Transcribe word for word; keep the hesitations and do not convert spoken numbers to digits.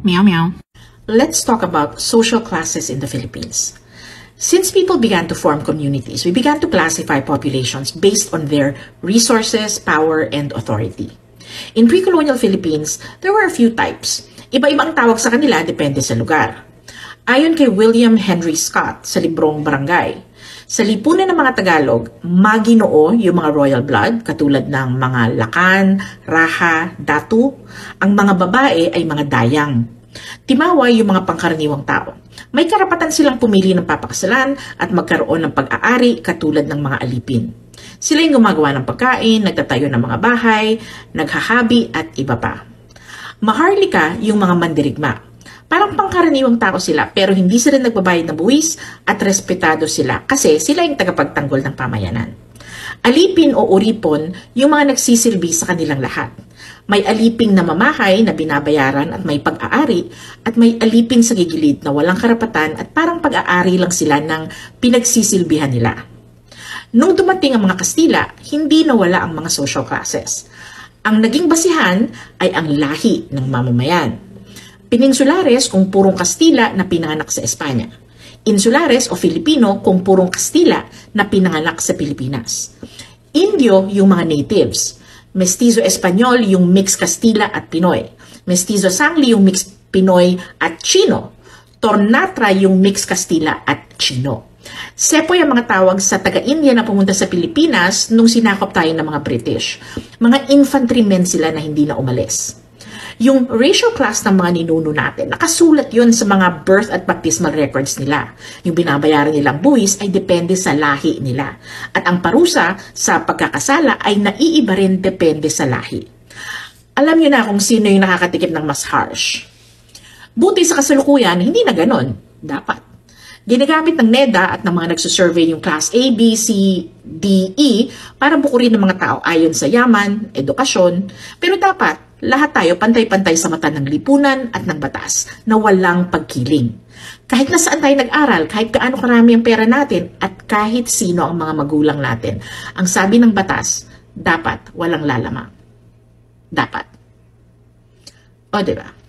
Meow meow. Let's talk about social classes in the Philippines. Since people began to form communities, we began to classify populations based on their resources, power, and authority. In pre-colonial Philippines, there were a few types. Iba-ibang tawag sa kanila depende sa lugar. Ayon kay William Henry Scott sa librong Barangay, sa lipunan ng mga Tagalog, maginoo yung mga royal blood katulad ng mga Lakan, Raha, Datu. Ang mga babae ay mga dayang. Timaway yung mga pangkaraniwang tao. May karapatan silang pumili ng papakasalan at magkaroon ng pag-aari katulad ng mga alipin. Sila yung gumagawa ng pagkain, nagtatayo ng mga bahay, naghahabi at iba pa. Maharlika yung mga mandirigma. Parang pangkaraniwang tao sila pero hindi sila nagbabayad ng buwis at respetado sila kasi sila yung tagapagtanggol ng pamayanan. Alipin o uripon yung mga nagsisilbi sa kanilang lahat. May aliping na mamahay na binabayaran at may pag-aari at may alipin sa gigilid na walang karapatan at parang pag-aari lang sila ng pinagsisilbihan nila. Nung dumating ang mga Kastila, hindi nawala ang mga social classes. Ang naging basihan ay ang lahi ng mamamayan. Peninsulares kung purong Kastila na pinanganak sa Espanya. Insulares o Filipino kung purong Kastila na pinanganak sa Pilipinas. Indio yung mga natives. Mestizo Espanyol yung mix Kastila at Pinoy. Mestizo Sangli yung mix Pinoy at Chino. Tornatra yung mix Kastila at Chino. Sepoy ang mga tawag sa taga-India na pumunta sa Pilipinas nung sinakop tayo ng mga British. Mga infantrymen sila na hindi na umalis. Yung racial class ng mga ninuno natin, nakasulat yun sa mga birth at baptismal records nila. Yung binabayaran nilang buwis ay depende sa lahi nila. At ang parusa sa pagkakasala ay naiiba rin depende sa lahi. Alam nyo na kung sino yung nakakatikip ng mas harsh. Buti sa kasalukuyan, hindi na ganon. Dapat. Ginagamit ng NEDA at ng mga nagsusurvey yung class A, B, C, D, E para bukurin ng mga tao ayon sa yaman, edukasyon. Pero dapat, lahat tayo pantay-pantay sa mata ng lipunan at ng batas na walang pagkiling. Kahit na saan tayo nag-aral, kahit gaano karami ang pera natin at kahit sino ang mga magulang natin, ang sabi ng batas, dapat walang lalamang. Dapat. O diba?